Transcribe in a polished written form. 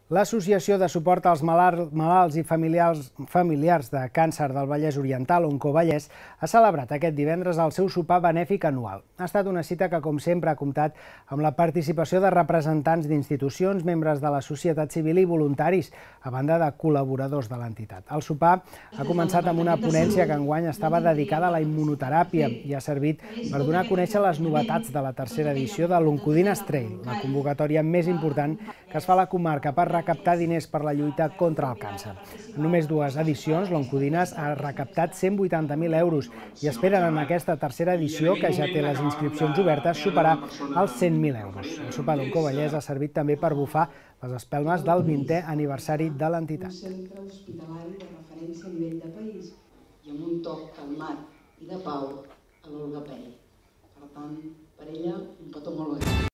L'Associació de Suport als Malalts i Familiars de Càncer del Vallès Oriental, Oncovallès, ha celebrat aquest divendres el seu sopar benèfic anual. Ha estat una cita que, com sempre, ha comptat amb la participació de representants d'institucions, membres de la societat civil i voluntaris, a banda de col·laboradors de l'entitat. El sopar ha començat amb una ponència que enguany estava dedicada a la immunoteràpia i ha servit per donar a conèixer les novetats de la tercera edició de l'Oncodines Trail, la convocatòria més important que es fa a la comarca per recaptar diners per la lluita contra el càncer. En només 2 edicions, l'Oncodines ha recaptat 180.000 euros i esperen en aquesta tercera edició, que ja té les inscripcions obertes, superar els 100.000 euros. El sopar d'Oncovallès ha servit també per bufar les espelmes del 20è aniversari de l'entitat. Un centre hospitalari de referència a nivell de país i amb un toc calmat i de pau a l'Olga Pell. Per tant, per ella, un petó molt gran.